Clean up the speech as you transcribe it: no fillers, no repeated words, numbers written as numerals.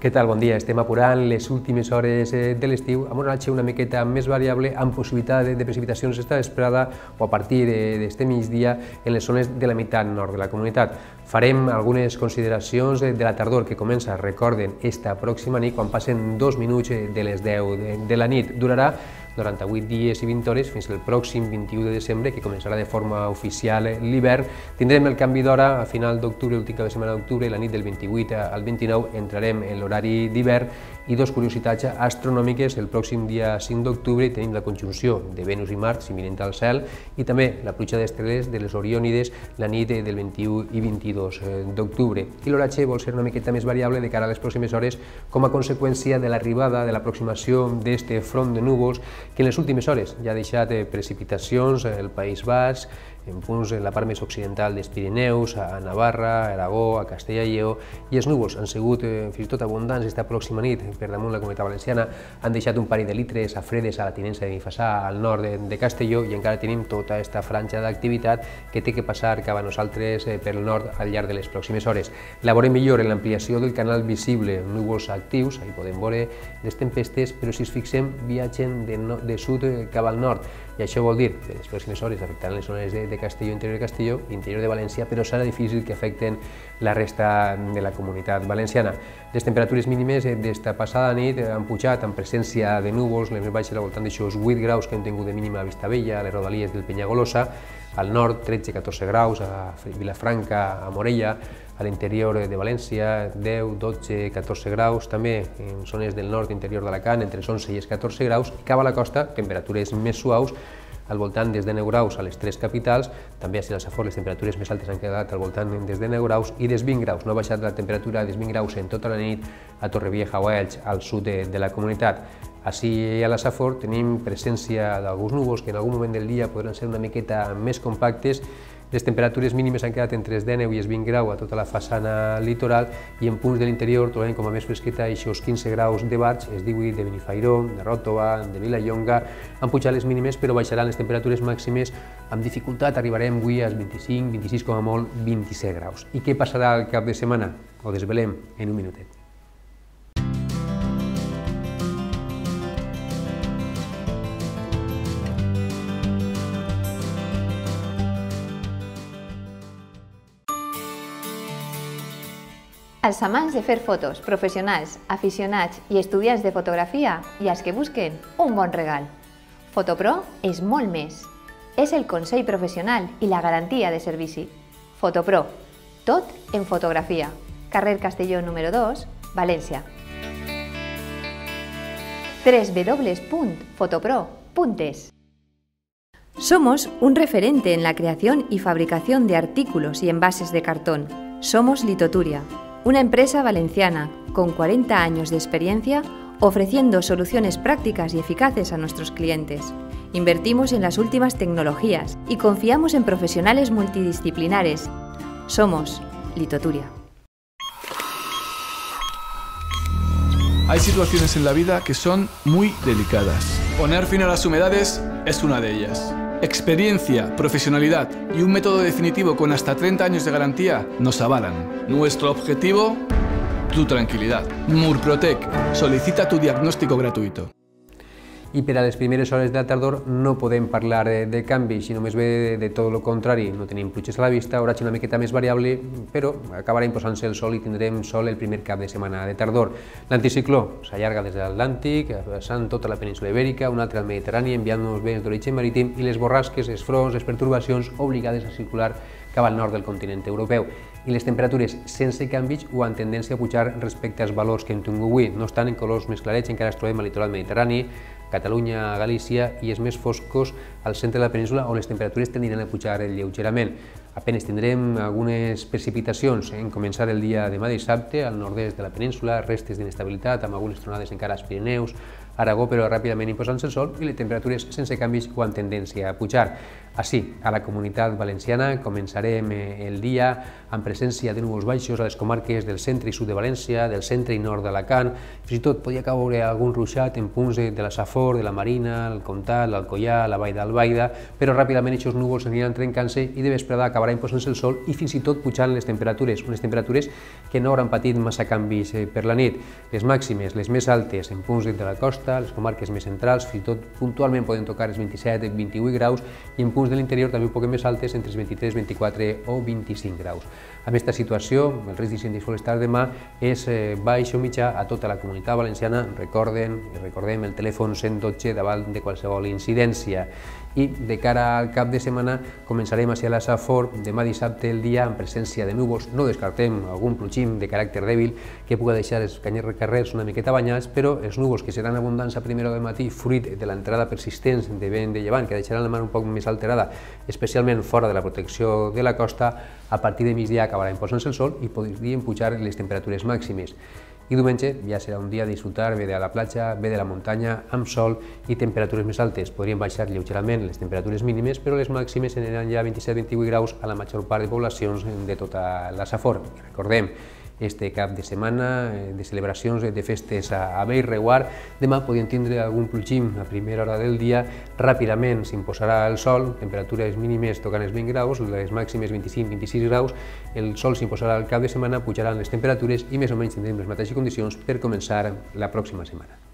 Què tal? Bon dia. Estem apurant les últimes hores de l'estiu amb un oratge una miqueta més variable, amb possibilitat de precipitacions esta vesprada o a partir d'este migdia en les zones de la meitat nord de la comunitat. Farem algunes consideracions de la tardor que comença, recorden, esta pròxima nit, quan passen 2 minuts de les 10 de la nit. Durarà 98 dies i 20 hores fins al pròxim 21 de desembre, que començarà de forma oficial l'hivern. Tindrem el canvi d'hora a final d'octubre, l'últim cap de setmana d'octubre, la nit del 28 al 29 entrarem en l'horari d'hivern. I dos curiositats astronòmiques, el pròxim dia 5 d'octubre tenim la conjunció de Venus i Mart s'imminent al cel i també la pluja d'estreles de les Oriònides la nit del 21 i 22 d'octubre. I l'oratge vol ser una miqueta més variable de cara a les pròximes hores com a conseqüència de l'arribada, de l'aproximació d'este front de núvols que en les últimes hores ja ha deixat precipitacions al País Basc, en punts en la part més occidental dels Pirineus, a Navarra, a Aragó, a Castella i Lleó, i els núvols han sigut fins i tot abundants esta pròxima nit per damunt la Comunitat Valenciana, han deixat un parell de litres a fredes a la tinença de Benifassà, al nord de Castelló, i encara tenim tota aquesta franja d'activitat que té que passar cap a nosaltres pel nord al llarg de les pròximes hores. La veurem millor en l'ampliació del canal visible, núvols actius, ahí podem veure les tempestes, però si ens fixem viatgen de sud cap al nord, i això vol dir que les pròximes hores afectaran les zones de Castelló, interior de Castelló i interior de València, però serà difícil que afecten la resta de la comunitat valenciana. Les temperatures mínimes d'esta passada nit han pujat amb presència de núvols, les més baixes al voltant d'aixòs 8 graus que hem tingut de mínima a Vistabella, a les rodalies del Penyagolosa, al nord 13-14 graus, a Vilafranca, a Morella, a l'interior de València 10, 12, 14 graus, també en zones del nord interior d'Alacant entre els 11 i els 14 graus, i cap a la costa temperatures més suaus, al voltant des de 9 graus a les 3 capitals, també a Safor les temperatures més altes han quedat al voltant des de 9 graus i des 20 graus, no ha baixat la temperatura des 20 graus en tota la nit a Torrevieja o a Elx, al sud de la comunitat. Així a la Safor tenim presència d'alguns núvols que en algun moment del dia podran ser una miqueta més compactes. Les temperatures mínimes han quedat entre els 19 i els 20 graus a tota la façana litoral i en punts de l'interior trobem com a més fresqueta aquests 15 graus de Barx, els 18 de Benifairó, de Ròtova, de Vilallonga. Han pujat les mínimes però baixaran les temperatures màximes amb dificultat, arribarem avui als 25, 26 com a molt, 27 graus. I què passarà al cap de setmana? Ho desvelem en un minutet. Als amants de fer fotos, professionals, aficionats i estudiants de fotografia i als que busquen un bon regal. Fotopro és molt més. És el consell professional i la garantia de servici. Fotopro, tot en fotografia. Carrer Castelló número 2, València. www.fotopro.es. Somos un referente en la creación y fabricación de artículos y envases de cartón. Somos Litoturia, una empresa valenciana con 40 años de experiencia ofreciendo soluciones prácticas y eficaces a nuestros clientes. Invertimos en las últimas tecnologías y confiamos en profesionales multidisciplinares. Somos Litoturia. Hay situaciones en la vida que son muy delicadas. Poner fin a las humedades es una de ellas. Experiencia, profesionalidad y un método definitivo con hasta 30 años de garantía nos avalan. Nuestro objetivo, tu tranquilidad. Murprotec, solicita tu diagnóstico gratuito. I per a les primeres hores de la tardor no podem parlar de canvi, sinó més bé de tot el contrari. No tenim pluges a la vista, oratge una miqueta més variable, però acabarà imposant-se el sol i tindrem sol el primer cap de setmana de tardor. L'anticicló s'allarga des de l'Atlàntic, passant tota la península Ibèrica, un altre al Mediterrani, enviant-nos vents d'origen marítim, i les borrasques, els fronts, les pertorbacions obligades a circular cap al nord del continent europeu. I les temperatures sense canvis o amb tendència a pujar respecte als valors que hem tingut avui. No estan en colors més clarets, encara ens trobem al litoral mediterrani, Catalunya, Galícia i els més foscos al centre de la península on les temperatures tendiran a pujar lleugerament. Apenas tindrem algunes precipitacions en començar el dia demà dissabte al nord-est de la península, restes d'inestabilitat amb algunes tronades encara als Pirineus, Aragó, però ràpidament imposant-se el sol i les temperatures sense canvis o amb tendència a pujar. Així, a la Comunitat Valenciana començarem el dia amb presència de núvols baixos a les comarques del centre i sud de València, del centre i nord d'Alacant, fins i tot podria caure algun ruixat en punts de la Safor, de la Marina, el Comtat, l'Alcoià, la Vall d'Albaida, però ràpidament aquests núvols aniran trencant-se i de vesprada acabarà imposant-se el sol i fins i tot pujant les temperatures, unes temperatures que no hauran patit massa canvis per la nit. Les màximes, les més altes en punts de la costa, les comarques més centrals, fins i tot puntualment poden tocar els 27-28 graus i en punts de l'interior també un poc més altes, entre els 23, 24 o 25 graus. Amb aquesta situació, el risc d'incendis forestals demà és baix o mitjà a tota la Comunitat Valenciana. Recordem el telèfon 112 davant de qualsevol incidència. I de cara al cap de setmana començarem a ser a la Safor demà dissabte el dia amb presència de núvols. No descartem algun plogim de caràcter dèbil que pugui deixar els carrers una miqueta banyats, però els núvols que seran abundants a primera hora del matí, fruit de l'entrada persistent de vent de llevant, que deixaran la mar un poc més alterada, especialment fora de la protecció de la costa, a partir de migdia acabarà imposant-se el sol i podrien pujar les temperatures màximes. I diumenge ja serà un dia de disfrutar bé de la platja, bé de la muntanya, amb sol i temperatures més altes. Podrien baixar lleugerament les temperatures mínimes, però les màximes aniran ja a 27-28 graus a la major part de poblacions de tota la Safor. Recordem, este cap de setmana de celebracions de festes a Bellreguard, demà podien tindre algun plogim a primera hora del dia, ràpidament s'imposarà el sol, temperatures mínimes tocant els 20 graus, les màximes 25-26 graus, el sol s'imposarà al cap de setmana, pujaran les temperatures i més o menys tindrem les mateixes condicions per començar la pròxima setmana.